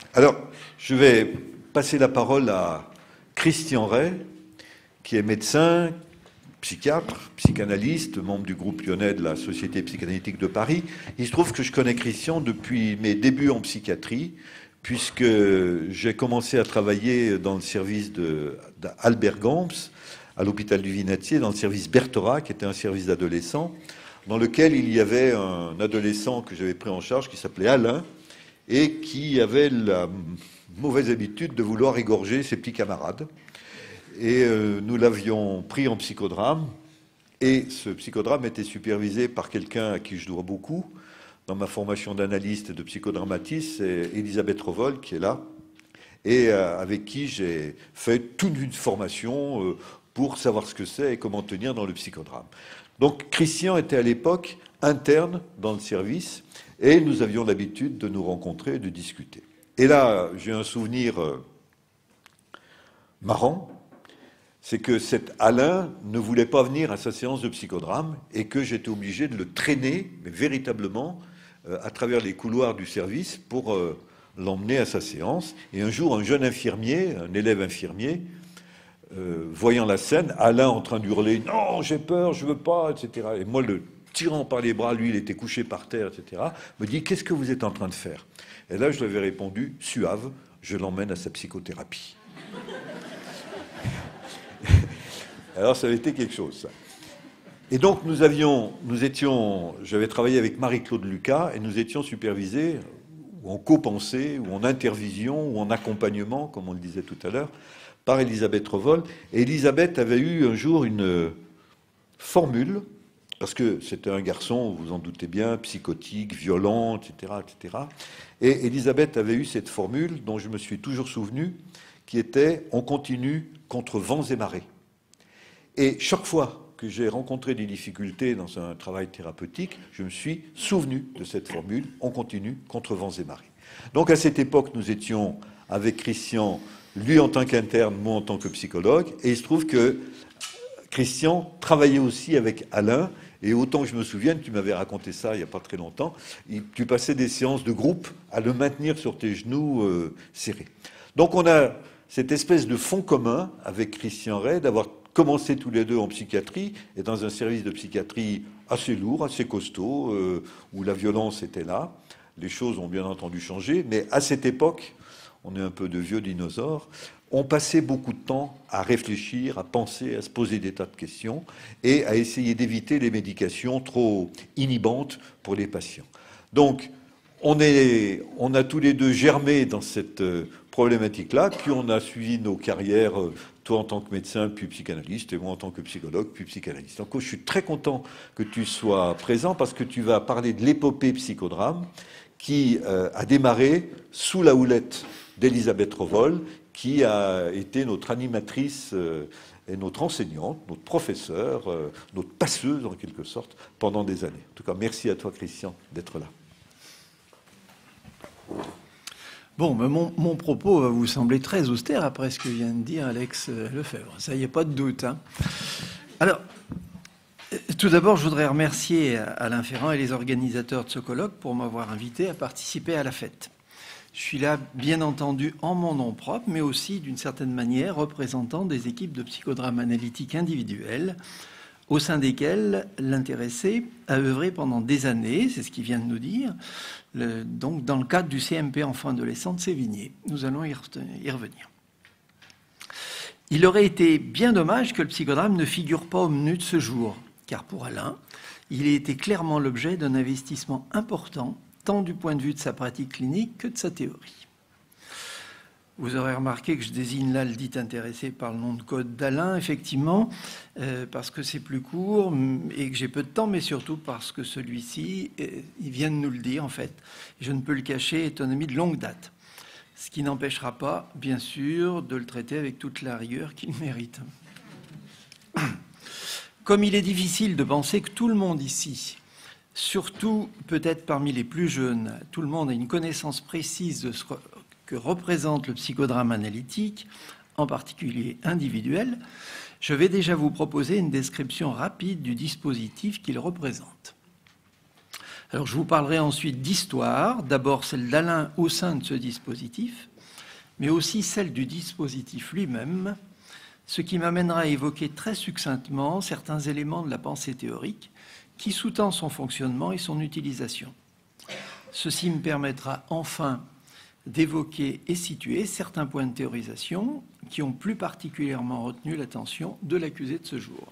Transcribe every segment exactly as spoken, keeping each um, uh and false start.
Alors, je vais passer la parole à Christian Rey, qui est médecin, psychiatre, psychanalyste, membre du groupe lyonnais de la Société psychanalytique de Paris. Il se trouve que je connais Christian depuis mes débuts en psychiatrie, puisque j'ai commencé à travailler dans le service d'Albert Gams, à l'hôpital du Vinatier, dans le service Berthora, qui était un service d'adolescents, dans lequel il y avait un adolescent que j'avais pris en charge, qui s'appelait Alain, et qui avait la mauvaise habitude de vouloir égorger ses petits camarades. Et euh, nous l'avions pris en psychodrame, et ce psychodrame était supervisé par quelqu'un à qui je dois beaucoup, dans ma formation d'analyste et de psychodramatiste, c'est Elisabeth Revol, qui est là, et euh, avec qui j'ai fait toute une formation euh, pour savoir ce que c'est et comment tenir dans le psychodrame. Donc Christian était à l'époque interne dans le service, et nous avions l'habitude de nous rencontrer et de discuter. Et là, j'ai un souvenir euh, marrant, c'est que cet Alain ne voulait pas venir à sa séance de psychodrame et que j'étais obligé de le traîner, mais véritablement, euh, à travers les couloirs du service pour euh, l'emmener à sa séance. Et un jour, un jeune infirmier, un élève infirmier, euh, voyant la scène, Alain en train d'hurler « Non, j'ai peur, je veux pas », et cetera. Et moi, le tirant par les bras, lui, il était couché par terre, et cetera, me dit « Qu'est-ce que vous êtes en train de faire ?» Et là, je lui avais répondu « Suave, je l'emmène à sa psychothérapie. » Alors, ça avait été quelque chose, ça. Et donc, nous avions, nous étions, j'avais travaillé avec Marie-Claude Lucas, et nous étions supervisés, ou en co-pensée, ou en intervision, ou en accompagnement, comme on le disait tout à l'heure, par Elisabeth Revol. Et Elisabeth avait eu un jour une formule, parce que c'était un garçon, vous en doutez bien, psychotique, violent, et cetera, et cetera. Et Elisabeth avait eu cette formule, dont je me suis toujours souvenu, qui était « on continue contre vents et marées ». Et chaque fois que j'ai rencontré des difficultés dans un travail thérapeutique, je me suis souvenu de cette formule « on continue contre vents et marées ». Donc à cette époque, nous étions avec Christian, lui en tant qu'interne, moi en tant que psychologue, et il se trouve que Christian travaillait aussi avec Alain, et autant que je me souvienne, tu m'avais raconté ça il n'y a pas très longtemps, tu passais des séances de groupe à le maintenir sur tes genoux euh, serrés. Donc on a cette espèce de fond commun avec Christian Rey, d'avoir commencé tous les deux en psychiatrie, et dans un service de psychiatrie assez lourd, assez costaud, euh, où la violence était là. Les choses ont bien entendu changé, mais à cette époque, on est un peu de vieux dinosaures, on passait beaucoup de temps à réfléchir, à penser, à se poser des tas de questions, et à essayer d'éviter les médications trop inhibantes pour les patients. Donc, on, est, on a tous les deux germé dans cette problématique-là, puis on a suivi nos carrières, toi en tant que médecin, puis psychanalyste, et moi en tant que psychologue, puis psychanalyste. Donc je suis très content que tu sois présent, parce que tu vas parler de l'épopée psychodrame, qui euh, a démarré sous la houlette d'Elisabeth Revol, qui a été notre animatrice euh, et notre enseignante, notre professeure, euh, notre passeuse en quelque sorte, pendant des années. En tout cas, merci à toi, Christian, d'être là. Bon, mais mon, mon propos va vous sembler très austère après ce que vient de dire Alex Lefebvre. Ça, il n'y a pas de doute. Hein. Alors, tout d'abord, je voudrais remercier Alain Ferrand et les organisateurs de ce colloque pour m'avoir invité à participer à la fête. Je suis là, bien entendu, en mon nom propre, mais aussi, d'une certaine manière, représentant des équipes de psychodrame analytique individuelles, au sein desquelles l'intéressé a œuvré pendant des années, c'est ce qu'il vient de nous dire, le, donc dans le cadre du C M P enfant-adolescent de Sévigné. Nous allons y revenir. Il aurait été bien dommage que le psychodrame ne figure pas au menu de ce jour, car pour Alain, il a été clairement l'objet d'un investissement important, tant du point de vue de sa pratique clinique que de sa théorie. Vous aurez remarqué que je désigne là le dit intéressé par le nom de code d'Alain, effectivement, euh, parce que c'est plus court et que j'ai peu de temps, mais surtout parce que celui-ci, euh, il vient de nous le dire, en fait. Je ne peux le cacher, est un ami de longue date. Ce qui n'empêchera pas, bien sûr, de le traiter avec toute la rigueur qu'il mérite. Comme il est difficile de penser que tout le monde ici, surtout peut-être parmi les plus jeunes, tout le monde a une connaissance précise de ce que représente le psychodrame analytique, en particulier individuel, je vais déjà vous proposer une description rapide du dispositif qu'il représente. Alors, je vous parlerai ensuite d'histoire, d'abord celle d'Alain au sein de ce dispositif, mais aussi celle du dispositif lui-même, ce qui m'amènera à évoquer très succinctement certains éléments de la pensée théorique qui sous-tend son fonctionnement et son utilisation. Ceci me permettra enfin d'évoquer et situer certains points de théorisation qui ont plus particulièrement retenu l'attention de l'accusé de ce jour.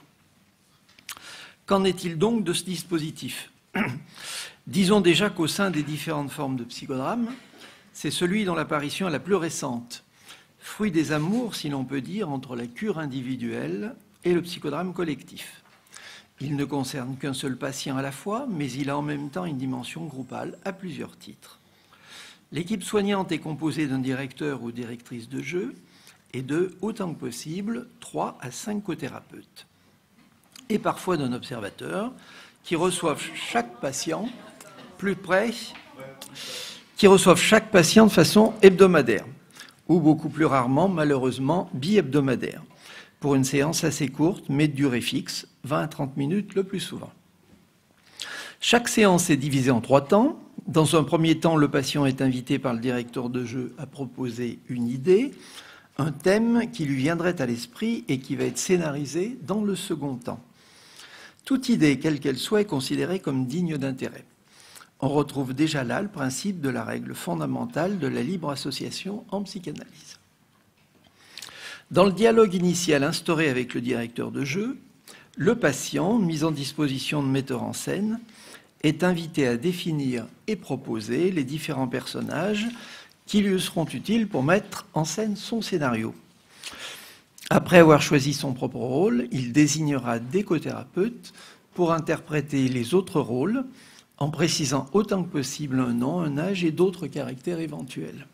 Qu'en est-il donc de ce dispositif ? Disons déjà qu'au sein des différentes formes de psychodrame, c'est celui dont l'apparition est la plus récente, fruit des amours, si l'on peut dire, entre la cure individuelle et le psychodrame collectif. Il ne concerne qu'un seul patient à la fois, mais il a en même temps une dimension groupale à plusieurs titres. L'équipe soignante est composée d'un directeur ou directrice de jeu et de, autant que possible, trois à cinq cothérapeutes, et parfois d'un observateur qui reçoivent chaque patient plus près, qui reçoivent chaque patient de façon hebdomadaire, ou beaucoup plus rarement, malheureusement, bi-hebdomadaire, pour une séance assez courte, mais de durée fixe, vingt à trente minutes le plus souvent. Chaque séance est divisée en trois temps. Dans un premier temps, le patient est invité par le directeur de jeu à proposer une idée, un thème qui lui viendrait à l'esprit et qui va être scénarisé dans le second temps. Toute idée, quelle qu'elle soit, est considérée comme digne d'intérêt. On retrouve déjà là le principe de la règle fondamentale de la libre association en psychanalyse. Dans le dialogue initial instauré avec le directeur de jeu, le patient, mis en disposition de metteur en scène, est invité à définir et proposer les différents personnages qui lui seront utiles pour mettre en scène son scénario. Après avoir choisi son propre rôle, il désignera des cothérapeutes pour interpréter les autres rôles, en précisant autant que possible un nom, un âge et d'autres caractères éventuels.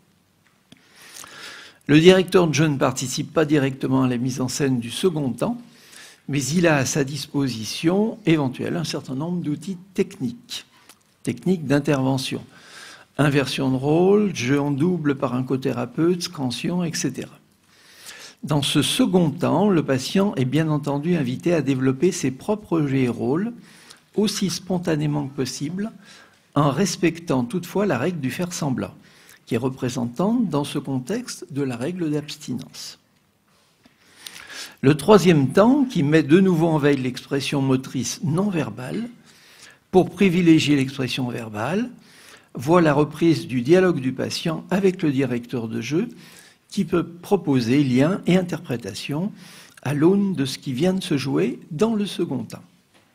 Le directeur de jeu ne participe pas directement à la mise en scène du second temps, mais il a à sa disposition éventuellement un certain nombre d'outils techniques, techniques d'intervention, inversion de rôle, jeu en double par un cothérapeute, scansion, et cetera. Dans ce second temps, le patient est bien entendu invité à développer ses propres jeux et rôles aussi spontanément que possible, en respectant toutefois la règle du faire semblant, qui est représentante dans ce contexte de la règle d'abstinence. Le troisième temps, qui met de nouveau en veille l'expression motrice non verbale, pour privilégier l'expression verbale, voit la reprise du dialogue du patient avec le directeur de jeu, qui peut proposer lien et interprétation à l'aune de ce qui vient de se jouer dans le second temps.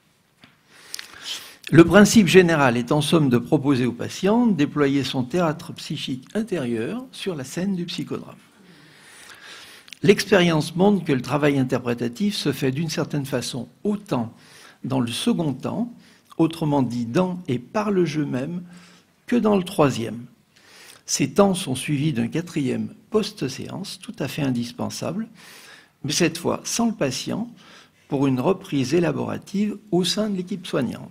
Le principe général est en somme de proposer au patient de déployer son théâtre psychique intérieur sur la scène du psychodrame. L'expérience montre que le travail interprétatif se fait d'une certaine façon autant dans le second temps, autrement dit dans et par le jeu même, que dans le troisième. Ces temps sont suivis d'un quatrième post-séance, tout à fait indispensable, mais cette fois sans le patient, pour une reprise élaborative au sein de l'équipe soignante.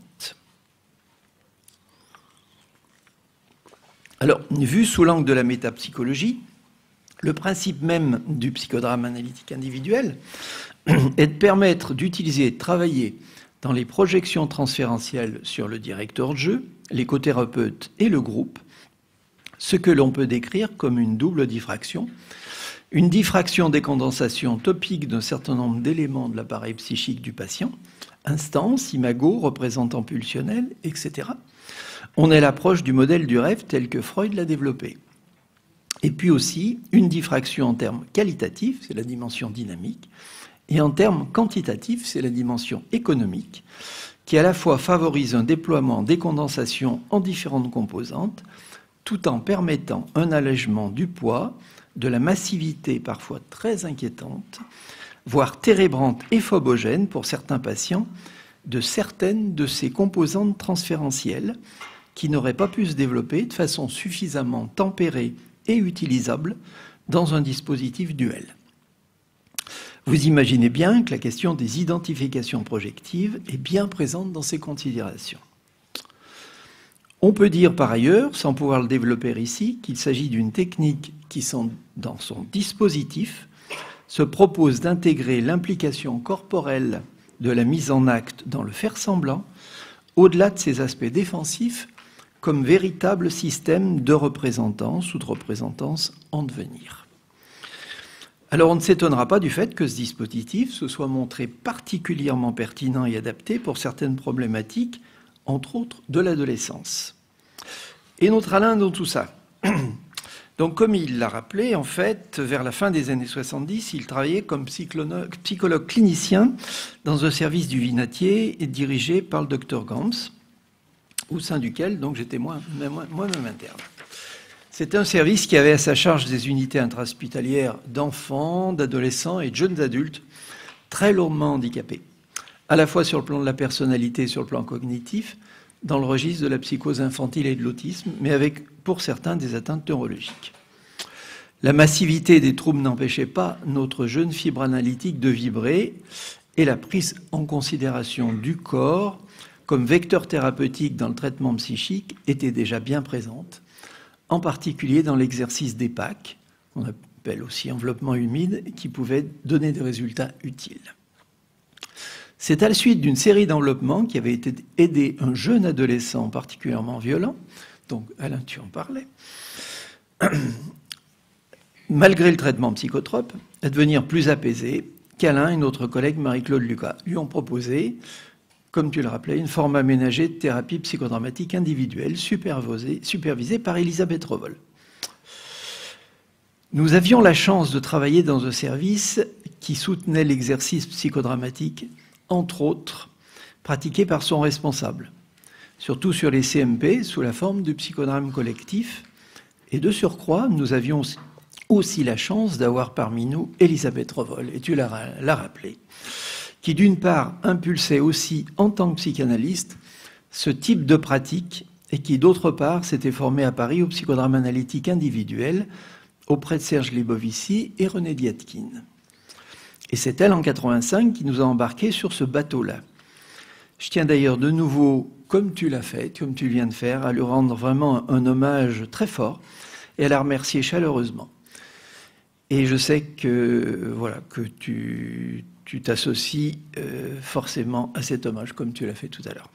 Alors, vu sous l'angle de la métapsychologie, le principe même du psychodrame analytique individuel est de permettre d'utiliser et de travailler dans les projections transférentielles sur le directeur de jeu, les cothérapeutes et le groupe, ce que l'on peut décrire comme une double diffraction, une diffraction des condensations topiques d'un certain nombre d'éléments de l'appareil psychique du patient, instance, imago, représentant pulsionnel, et cetera. On est l'approche du modèle du rêve tel que Freud l'a développé. Et puis aussi une diffraction en termes qualitatifs, c'est la dimension dynamique, et en termes quantitatifs, c'est la dimension économique, qui à la fois favorise un déploiement des condensations en différentes composantes, tout en permettant un allègement du poids, de la massivité parfois très inquiétante, voire térébrante et phobogène pour certains patients, de certaines de ces composantes transférentielles qui n'auraient pas pu se développer de façon suffisamment tempérée et utilisable dans un dispositif duel. Vous imaginez bien que la question des identifications projectives est bien présente dans ces considérations. On peut dire par ailleurs, sans pouvoir le développer ici, qu'il s'agit d'une technique qui, dans son dispositif, se propose d'intégrer l'implication corporelle de la mise en acte dans le faire semblant, au-delà de ses aspects défensifs comme véritable système de représentance ou de représentance en devenir. Alors on ne s'étonnera pas du fait que ce dispositif se soit montré particulièrement pertinent et adapté pour certaines problématiques, entre autres de l'adolescence. Et notre Alain dans tout ça. Donc comme il l'a rappelé, en fait, vers la fin des années soixante-dix, il travaillait comme psychologue, psychologue clinicien dans un service du Vinatier dirigé par le docteur Gams, au sein duquel donc j'étais moi-même moi interne. C'était un service qui avait à sa charge des unités intra-hospitalières d'enfants, d'adolescents et de jeunes adultes très lourdement handicapés, à la fois sur le plan de la personnalité et sur le plan cognitif, dans le registre de la psychose infantile et de l'autisme, mais avec, pour certains, des atteintes neurologiques. La massivité des troubles n'empêchait pas notre jeune fibre analytique de vibrer, et la prise en considération du corps comme vecteur thérapeutique dans le traitement psychique était déjà bien présente, en particulier dans l'exercice des P A C, qu'on appelle aussi enveloppement humide, qui pouvait donner des résultats utiles. C'est à la suite d'une série d'enveloppements qui avait été aidé un jeune adolescent particulièrement violent, donc Alain, tu en parlais, malgré le traitement psychotrope, à devenir plus apaisé, qu'Alain et notre collègue Marie-Claude Lucas lui ont proposé, comme tu le rappelais, une forme aménagée de thérapie psychodramatique individuelle supervisée, supervisée par Elisabeth Revol. Nous avions la chance de travailler dans un service qui soutenait l'exercice psychodramatique, entre autres, pratiqué par son responsable, surtout sur les C M P, sous la forme du psychodrame collectif. Et de surcroît, nous avions aussi la chance d'avoir parmi nous Elisabeth Revol, et tu l'as rappelé, qui d'une part impulsait aussi, en tant que psychanalyste, ce type de pratique, et qui d'autre part s'était formée à Paris au psychodrame analytique individuel, auprès de Serge Libovici et René Diatkine. Et c'est elle, en quatre-vingt-cinq, qui nous a embarqués sur ce bateau-là. Je tiens d'ailleurs de nouveau, comme tu l'as fait, comme tu viens de faire, à lui rendre vraiment un hommage très fort et à la remercier chaleureusement. Et je sais que, voilà, que tu tu t'associes euh, forcément à cet hommage, comme tu l'as fait tout à l'heure.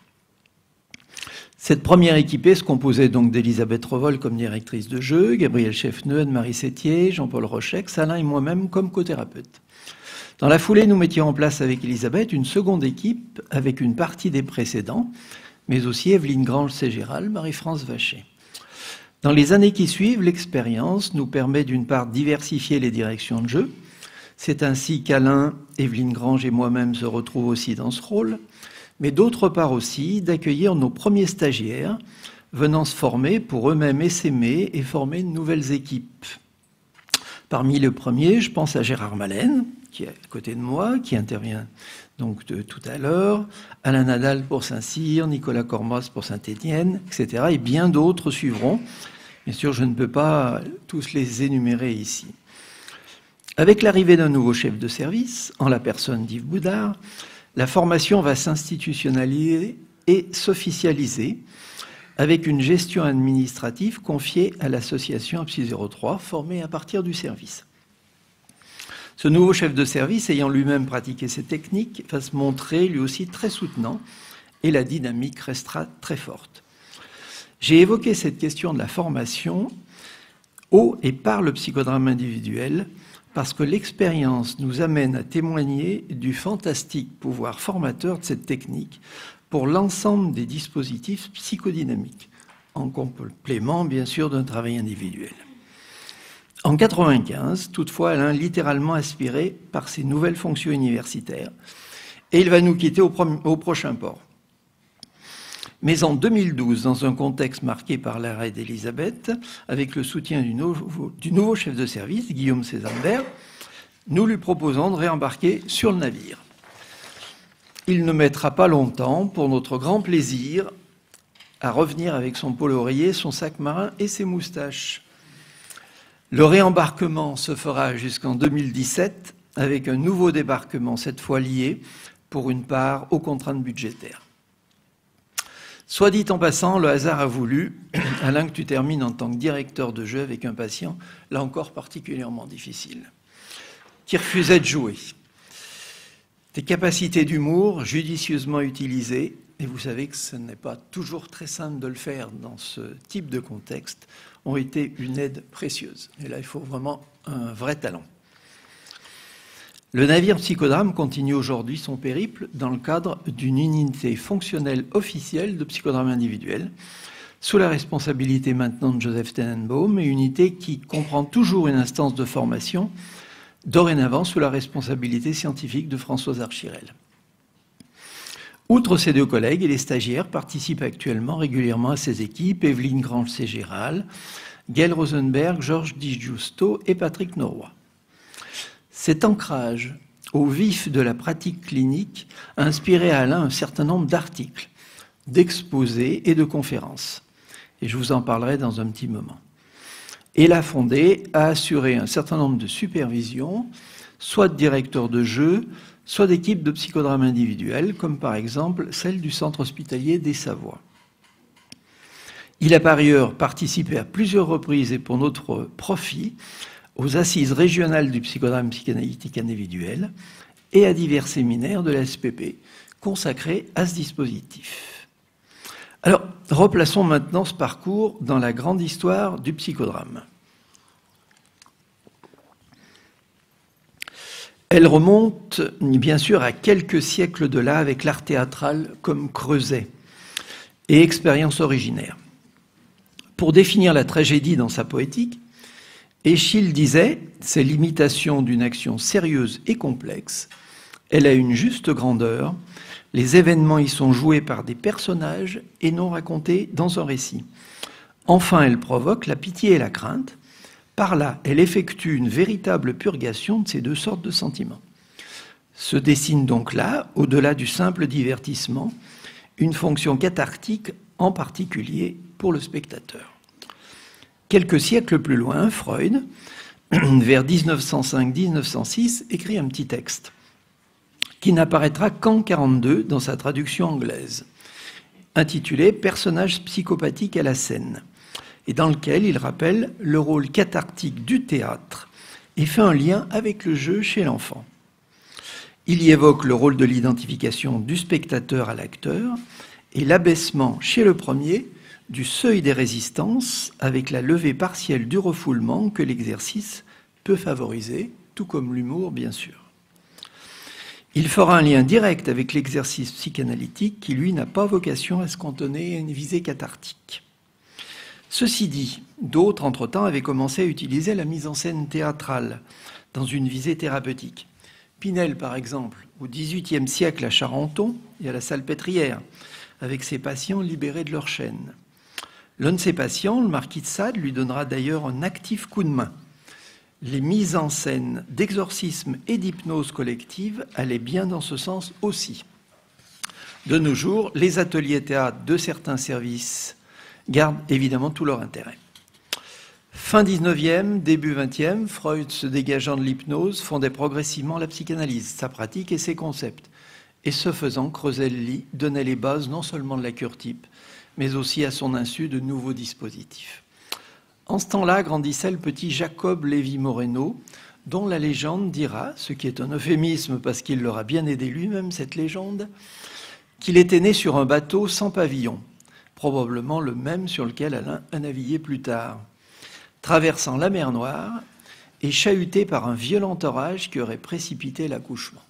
Cette première équipée se composait donc d'Elisabeth Revol comme directrice de jeu, Gabriel Cheffneux, Anne-Marie Sétier, Jean-Paul Rochex, Alain et moi-même comme cothérapeute. Dans la foulée, nous mettions en place avec Elisabeth une seconde équipe avec une partie des précédents, mais aussi Evelyne Grange-Ségéral, Marie-France Vacher. Dans les années qui suivent, l'expérience nous permet d'une part de diversifier les directions de jeu. C'est ainsi qu'Alain, Evelyne Grange et moi-même se retrouvent aussi dans ce rôle, mais d'autre part aussi d'accueillir nos premiers stagiaires venant se former pour eux-mêmes essaimer et former de nouvelles équipes. Parmi les premiers, je pense à Gérard Malène, qui est à côté de moi, qui intervient donc de tout à l'heure, Alain Nadal pour Saint-Cyr, Nicolas Cormos pour Saint-Étienne, et cetera. Et bien d'autres suivront. Bien sûr, je ne peux pas tous les énumérer ici. Avec l'arrivée d'un nouveau chef de service, en la personne d'Yves Boudard, la formation va s'institutionnaliser et s'officialiser avec une gestion administrative confiée à l'association Psy zéro trois, formée à partir du service. Ce nouveau chef de service, ayant lui-même pratiqué ces techniques, va se montrer lui aussi très soutenant et la dynamique restera très forte. J'ai évoqué cette question de la formation au et par le psychodrame individuel parce que l'expérience nous amène à témoigner du fantastique pouvoir formateur de cette technique pour l'ensemble des dispositifs psychodynamiques, en complément bien sûr d'un travail individuel. En quatre-vingt-quinze, toutefois, Alain littéralement aspiré par ses nouvelles fonctions universitaires et il va nous quitter au, pro au prochain port. Mais en deux mille douze, dans un contexte marqué par l'arrêt d'Elisabeth, avec le soutien du nouveau, du nouveau chef de service, Guillaume Césambert, nous lui proposons de réembarquer sur le navire. Il ne mettra pas longtemps, pour notre grand plaisir, à revenir avec son pôle oreiller, son sac marin et ses moustaches. Le réembarquement se fera jusqu'en deux mille dix-sept, avec un nouveau débarquement, cette fois lié, pour une part, aux contraintes budgétaires. Soit dit en passant, le hasard a voulu, Alain, que tu termines en tant que directeur de jeu avec un patient, là encore particulièrement difficile, qui refusait de jouer. Tes capacités d'humour, judicieusement utilisées, et vous savez que ce n'est pas toujours très simple de le faire dans ce type de contexte, ont été une aide précieuse. Et là, il faut vraiment un vrai talent. Le navire Psychodrame continue aujourd'hui son périple dans le cadre d'une unité fonctionnelle officielle de psychodrame individuel, sous la responsabilité maintenant de Joseph Tenenbaum, et unité qui comprend toujours une instance de formation, dorénavant sous la responsabilité scientifique de Françoise Archirel. Outre ces deux collègues, et les stagiaires participent actuellement régulièrement à ces équipes, Evelyne Grange-Ségéral, Gaël Rosenberg, Georges Di Giusto et Patrick Noroy. Cet ancrage au vif de la pratique clinique a inspiré à Alain un certain nombre d'articles, d'exposés et de conférences. Et je vous en parlerai dans un petit moment. Et l'a fondé a assuré un certain nombre de supervisions, soit de directeurs de jeu, soit d'équipes de psychodrame individuel, comme par exemple celle du centre hospitalier des Savoies. Il a par ailleurs participé à plusieurs reprises et pour notre profit aux assises régionales du psychodrame psychanalytique individuel et à divers séminaires de la S P P consacrés à ce dispositif. Alors, replaçons maintenant ce parcours dans la grande histoire du psychodrame. Elle remonte bien sûr à quelques siècles de là avec l'art théâtral comme creuset et expérience originaire. Pour définir la tragédie dans sa poétique, Eschyle disait « c'est l'imitation d'une action sérieuse et complexe, elle a une juste grandeur, les événements y sont joués par des personnages et non racontés dans un récit. Enfin, elle provoque la pitié et la crainte. Par là, elle effectue une véritable purgation de ces deux sortes de sentiments. Se dessine donc là, au-delà du simple divertissement, une fonction cathartique, en particulier pour le spectateur. » Quelques siècles plus loin, Freud, vers mille neuf cent cinq mille neuf cent six, écrit un petit texte qui n'apparaîtra qu'en mille neuf cent quarante-deux dans sa traduction anglaise, intitulé « Personnages psychopathiques à la scène », et dans lequel il rappelle le rôle cathartique du théâtre et fait un lien avec le jeu chez l'enfant. Il y évoque le rôle de l'identification du spectateur à l'acteur et l'abaissement chez le premier du seuil des résistances avec la levée partielle du refoulement que l'exercice peut favoriser, tout comme l'humour bien sûr. Il fera un lien direct avec l'exercice psychanalytique qui, lui, n'a pas vocation à se cantonner à une visée cathartique. Ceci dit, d'autres, entre-temps, avaient commencé à utiliser la mise en scène théâtrale dans une visée thérapeutique. Pinel, par exemple, au dix-huitième siècle à Charenton et à la Salpêtrière, avec ses patients libérés de leur chaîne. L'un de ses patients, le marquis de Sade, lui donnera d'ailleurs un actif coup de main. Les mises en scène d'exorcisme et d'hypnose collective allaient bien dans ce sens aussi. De nos jours, les ateliers théâtre de certains services gardent évidemment tout leur intérêt. Fin dix-neuvième, début vingtième, Freud, se dégageant de l'hypnose, fondait progressivement la psychanalyse, sa pratique et ses concepts. Et ce faisant, creusait le lit, donnait les bases non seulement de la cure type, mais aussi à son insu de nouveaux dispositifs. En ce temps-là grandissait le petit Jacob Lévy-Moreno, dont la légende dira, ce qui est un euphémisme parce qu'il l'aura bien aidé lui-même, cette légende, qu'il était né sur un bateau sans pavillon, probablement le même sur lequel Alain a navigué plus tard, traversant la mer Noire et chahuté par un violent orage qui aurait précipité l'accouchement.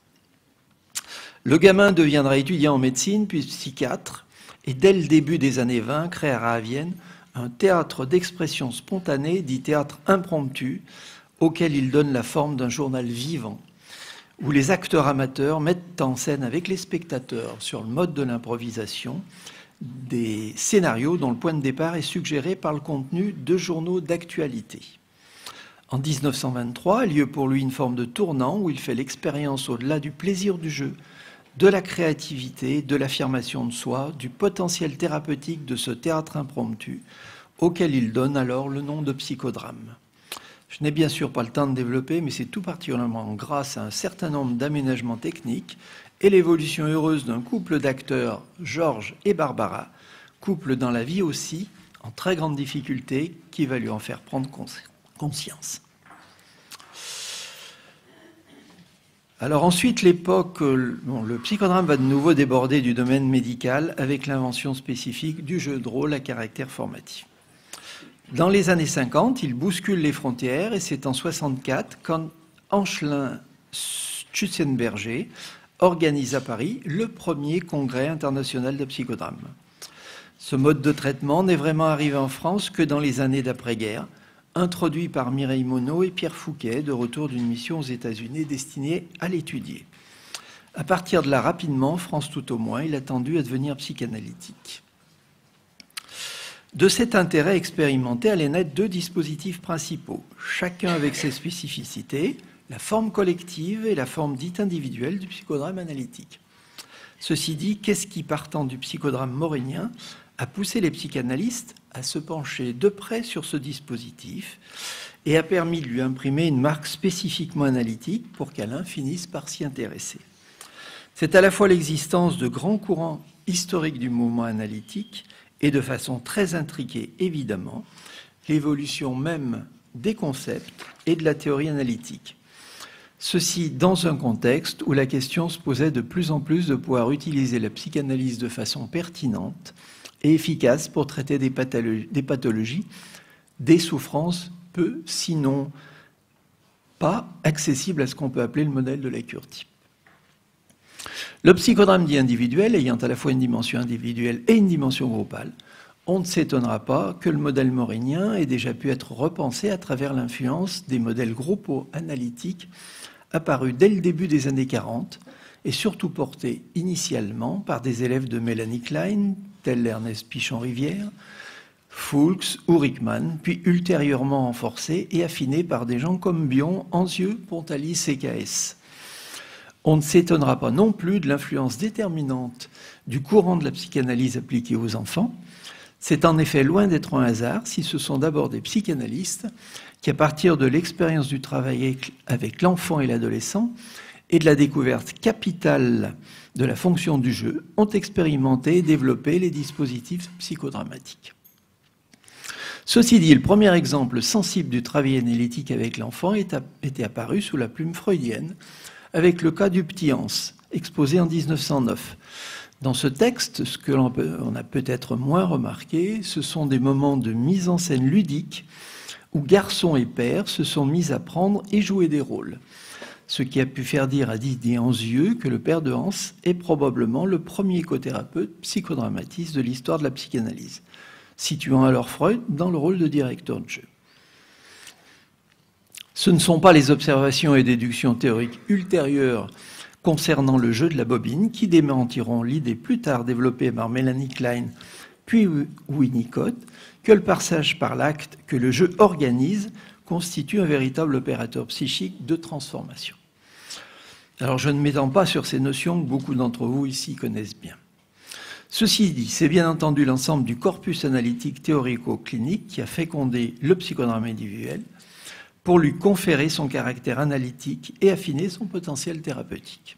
Le gamin deviendra étudiant en médecine, puis psychiatre, et dès le début des années vingt, créera à Vienne un théâtre d'expression spontanée, dit théâtre impromptu, auquel il donne la forme d'un journal vivant, où les acteurs amateurs mettent en scène avec les spectateurs, sur le mode de l'improvisation, des scénarios dont le point de départ est suggéré par le contenu de journaux d'actualité. En mille neuf cent vingt-trois a lieu pour lui une forme de tournant où il fait l'expérience au-delà du plaisir du jeu, de la créativité, de l'affirmation de soi, du potentiel thérapeutique de ce théâtre impromptu, auquel il donne alors le nom de psychodrame. Je n'ai bien sûr pas le temps de développer, mais c'est tout particulièrement grâce à un certain nombre d'aménagements techniques et l'évolution heureuse d'un couple d'acteurs, Georges et Barbara, couple dans la vie aussi, en très grande difficulté, qui va lui en faire prendre conscience. Alors ensuite, l'époque, bon, le psychodrame va de nouveau déborder du domaine médical avec l'invention spécifique du jeu de rôle à caractère formatif. Dans les années cinquante, il bouscule les frontières et c'est en soixante-quatre quand Anchelin Schutzenberger organise à Paris le premier congrès international de psychodrame. Ce mode de traitement n'est vraiment arrivé en France que dans les années d'après-guerre, introduit par Mireille Monod et Pierre Fouquet, de retour d'une mission aux États-Unis destinée à l'étudier. À partir de là, rapidement, France tout au moins, il a tendu à devenir psychanalytique. De cet intérêt expérimenté allaient naître deux dispositifs principaux, chacun avec ses spécificités, la forme collective et la forme dite individuelle du psychodrame analytique. Ceci dit, qu'est-ce qui, partant du psychodrame morinien, a poussé les psychanalystes à se pencher de près sur ce dispositif et a permis de lui imprimer une marque spécifiquement analytique pour qu'Alain finisse par s'y intéresser. C'est à la fois l'existence de grands courants historiques du mouvement analytique et de façon très intriquée, évidemment, l'évolution même des concepts et de la théorie analytique. Ceci dans un contexte où la question se posait de plus en plus de pouvoir utiliser la psychanalyse de façon pertinente et efficace pour traiter des pathologies, des, pathologies, des souffrances peu, sinon pas accessibles à ce qu'on peut appeler le modèle de la cure type. Le psychodrame dit individuel, ayant à la fois une dimension individuelle et une dimension groupale, on ne s'étonnera pas que le modèle morinien ait déjà pu être repensé à travers l'influence des modèles groupaux analytiques apparus dès le début des années quarante et surtout portés initialement par des élèves de Mélanie Klein, tels Ernest Pichon-Rivière, Foulkes ou Rickman, puis ultérieurement renforcés et affinés par des gens comme Bion, Anzieux, Pontalis et K S. On ne s'étonnera pas non plus de l'influence déterminante du courant de la psychanalyse appliquée aux enfants. C'est en effet loin d'être un hasard si ce sont d'abord des psychanalystes qui, à partir de l'expérience du travail avec l'enfant et l'adolescent et de la découverte capitale de la fonction du jeu, ont expérimenté et développé les dispositifs psychodramatiques. Ceci dit, le premier exemple sensible du travail analytique avec l'enfant était apparu sous la plume freudienne, avec le cas du petit Hans, exposé en mille neuf cent neuf. Dans ce texte, ce que l'on a peut-être moins remarqué, ce sont des moments de mise en scène ludique où garçons et pères se sont mis à prendre et jouer des rôles. Ce qui a pu faire dire à Didier Anzieux que le père de Hans est probablement le premier écothérapeute psychodramatiste de l'histoire de la psychanalyse, situant alors Freud dans le rôle de directeur de jeu. Ce ne sont pas les observations et déductions théoriques ultérieures concernant le jeu de la bobine qui démentiront l'idée plus tard développée par Mélanie Klein puis Winnicott que le passage par l'acte que le jeu organise constitue un véritable opérateur psychique de transformation. Alors je ne m'étends pas sur ces notions que beaucoup d'entre vous ici connaissent bien. Ceci dit, c'est bien entendu l'ensemble du corpus analytique théorico-clinique qui a fécondé le psychodrame individuel pour lui conférer son caractère analytique et affiner son potentiel thérapeutique.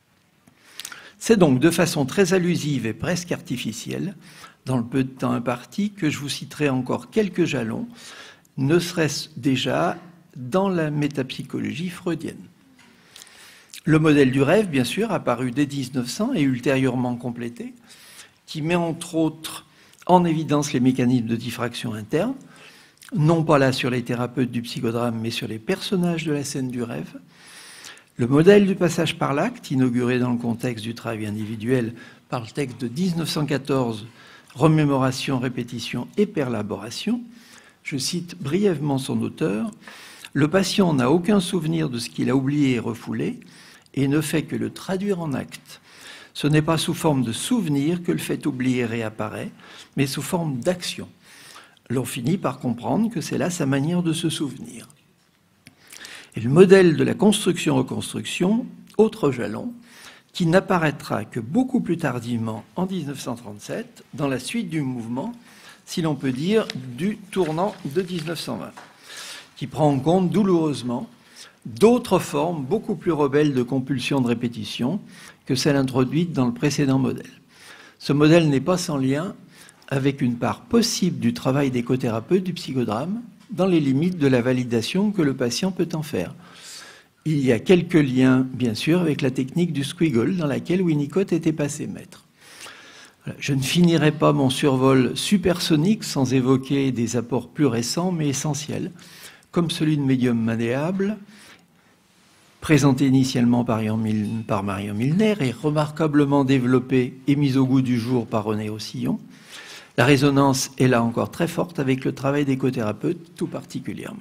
C'est donc de façon très allusive et presque artificielle, dans le peu de temps imparti, que je vous citerai encore quelques jalons, ne serait-ce déjà dans la métapsychologie freudienne. Le modèle du rêve, bien sûr, apparu dès mille neuf cents et ultérieurement complété, qui met entre autres en évidence les mécanismes de diffraction interne, non pas là sur les thérapeutes du psychodrame, mais sur les personnages de la scène du rêve. Le modèle du passage par l'acte, inauguré dans le contexte du travail individuel par le texte de mille neuf cent quatorze, Remémoration, répétition et perlaboration. Je cite brièvement son auteur. « Le patient n'a aucun souvenir de ce qu'il a oublié et refoulé et ne fait que le traduire en acte. Ce n'est pas sous forme de souvenir que le fait oublié réapparaît, mais sous forme d'action. L'on finit par comprendre que c'est là sa manière de se souvenir. » Et le modèle de la construction-reconstruction, autre jalon, qui n'apparaîtra que beaucoup plus tardivement, en mille neuf cent trente-sept, dans la suite du mouvement, si l'on peut dire, du tournant de mille neuf cent vingt, qui prend en compte douloureusement d'autres formes beaucoup plus rebelles de compulsion de répétition que celles introduites dans le précédent modèle. Ce modèle n'est pas sans lien avec une part possible du travail d'écothérapeute du psychodrame, dans les limites de la validation que le patient peut en faire. il y a quelques liens, bien sûr, avec la technique du squiggle, dans laquelle Winnicott était passé maître. Voilà. Je ne finirai pas mon survol supersonique sans évoquer des apports plus récents, mais essentiels, comme celui de médium malléable, présenté initialement par, par Marion Milner et remarquablement développé et mis au goût du jour par René Rossillon. La résonance est là encore très forte avec le travail d'écothérapeutes tout particulièrement.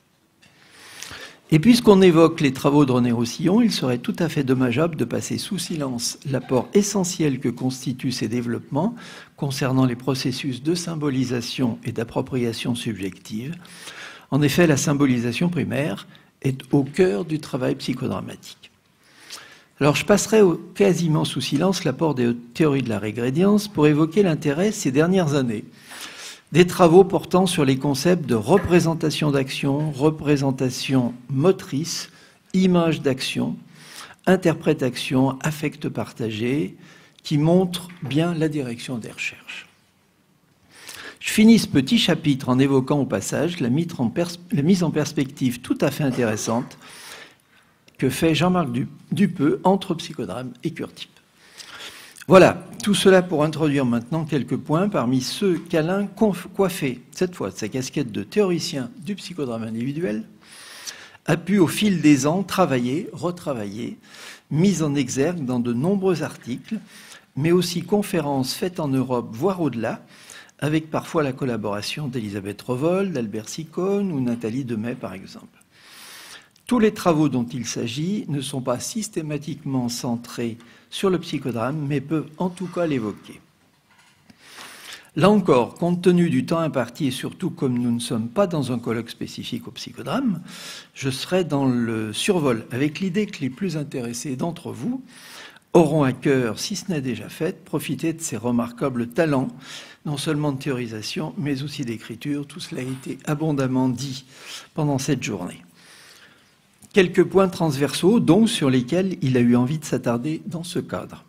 Et puisqu'on évoque les travaux de René Rossillon, il serait tout à fait dommageable de passer sous silence l'apport essentiel que constituent ces développements concernant les processus de symbolisation et d'appropriation subjective. En effet, la symbolisation primaire est au cœur du travail psychodramatique. Alors je passerai au, quasiment sous silence l'apport des théories de la régrédience pour évoquer l'intérêt ces dernières années des travaux portant sur les concepts de représentation d'action, représentation motrice, image d'action, interprétation, affect partagé, qui montrent bien la direction des recherches. Je finis ce petit chapitre en évoquant au passage la mise en, la mise en perspective tout à fait intéressante que fait Jean-Marc Dupeux entre psychodrame et cure-type. Voilà, tout cela pour introduire maintenant quelques points parmi ceux qu'Alain, coiffé cette fois de sa casquette de théoricien du psychodrame individuel, a pu au fil des ans travailler, retravailler, mis en exergue dans de nombreux articles, mais aussi conférences faites en Europe, voire au-delà, avec parfois la collaboration d'Elisabeth Revol, d'Albert Sicone ou Nathalie Demey par exemple. Tous les travaux dont il s'agit ne sont pas systématiquement centrés sur le psychodrame, mais peuvent en tout cas l'évoquer. Là encore, compte tenu du temps imparti et surtout comme nous ne sommes pas dans un colloque spécifique au psychodrame, je serai dans le survol avec l'idée que les plus intéressés d'entre vous auront à cœur, si ce n'est déjà fait, profiter de ces remarquables talents, non seulement de théorisation, mais aussi d'écriture. Tout cela a été abondamment dit pendant cette journée. Quelques points transversaux, donc, sur lesquels il a eu envie de s'attarder dans ce cadre.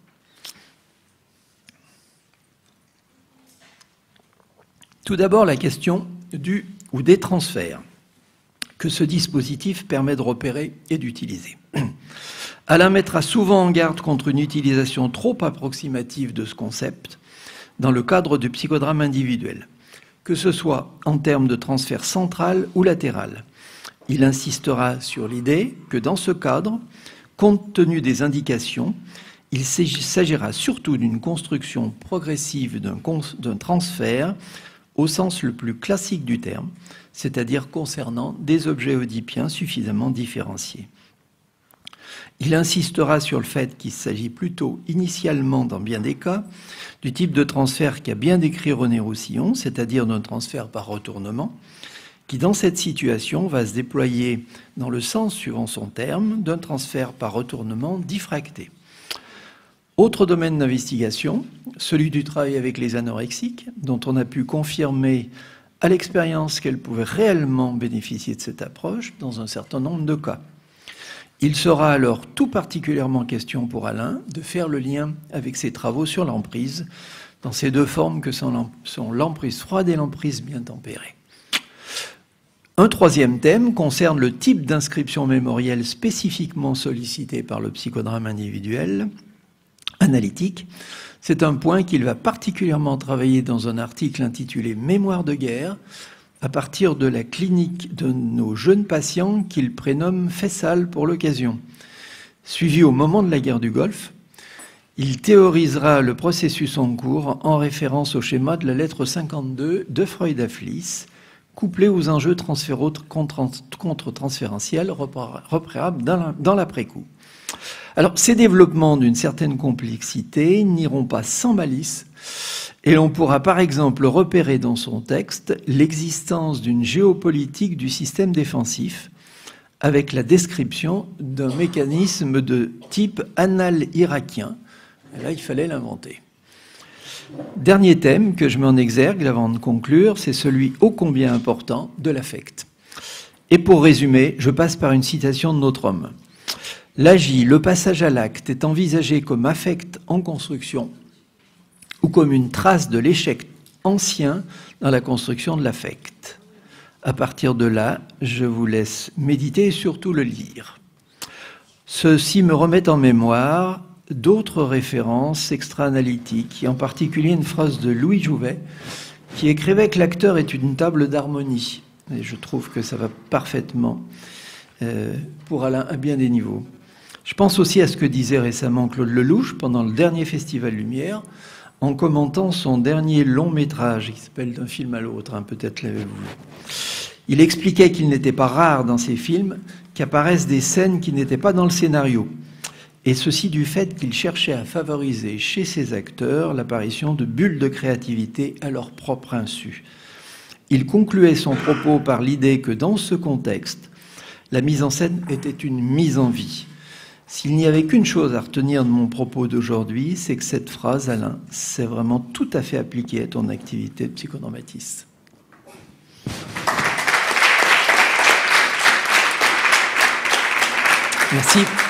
Tout d'abord, la question du ou des transferts que ce dispositif permet de repérer et d'utiliser. Alain mettra souvent en garde contre une utilisation trop approximative de ce concept dans le cadre du psychodrame individuel, que ce soit en termes de transfert central ou latéral. Il insistera sur l'idée que dans ce cadre, compte tenu des indications, il s'agira surtout d'une construction progressive d'un transfert au sens le plus classique du terme, c'est-à-dire concernant des objets oedipiens suffisamment différenciés. Il insistera sur le fait qu'il s'agit plutôt, initialement, dans bien des cas, du type de transfert qu'a bien décrit René Rossillon, c'est-à-dire d'un transfert par retournement, qui, dans cette situation, va se déployer dans le sens, suivant son terme, d'un transfert par retournement diffracté. Autre domaine d'investigation, celui du travail avec les anorexiques, dont on a pu confirmer à l'expérience qu'elles pouvaient réellement bénéficier de cette approche dans un certain nombre de cas. Il sera alors tout particulièrement question pour Alain de faire le lien avec ses travaux sur l'emprise, dans ces deux formes que sont l'emprise froide et l'emprise bien tempérée. Un troisième thème concerne le type d'inscription mémorielle spécifiquement sollicité par le psychodrame individuel analytique. C'est un point qu'il va particulièrement travailler dans un article intitulé « Mémoire de guerre » à partir de la clinique de nos jeunes patients qu'il prénomme Fessal pour l'occasion. Suivi au moment de la guerre du Golfe, il théorisera le processus en cours en référence au schéma de la lettre cinquante-deux de Freud à Fliess, couplé aux enjeux contre-transférentiels repérables dans l'après-coup. Alors, ces développements d'une certaine complexité n'iront pas sans malice, et l'on pourra par exemple repérer dans son texte l'existence d'une géopolitique du système défensif, avec la description d'un mécanisme de type annal-irakien. Et là, il fallait l'inventer. Dernier thème que je mets en exergue avant de conclure, c'est celui ô combien important de l'affect. Et pour résumer, je passe par une citation de notre homme. L'agi, le passage à l'acte, est envisagé comme affect en construction ou comme une trace de l'échec ancien dans la construction de l'affect. À partir de là, je vous laisse méditer et surtout le lire. Ceci me remet en mémoire d'autres références extra-analytiques, et en particulier une phrase de Louis Jouvet, qui écrivait que l'acteur est une table d'harmonie. Et je trouve que ça va parfaitement euh, pour Alain à bien des niveaux. Je pense aussi à ce que disait récemment Claude Lelouch pendant le dernier Festival Lumière, en commentant son dernier long métrage, qui s'appelle D'un film à l'autre, hein, peut-être l'avez-vous vu. Il expliquait qu'il n'était pas rare dans ces films qu'apparaissent des scènes qui n'étaient pas dans le scénario. Et ceci du fait qu'il cherchait à favoriser chez ses acteurs l'apparition de bulles de créativité à leur propre insu. Il concluait son propos par l'idée que dans ce contexte, la mise en scène était une mise en vie. S'il n'y avait qu'une chose à retenir de mon propos d'aujourd'hui, c'est que cette phrase, Alain, c'est vraiment tout à fait appliqué à ton activité de psychodramatiste. Merci.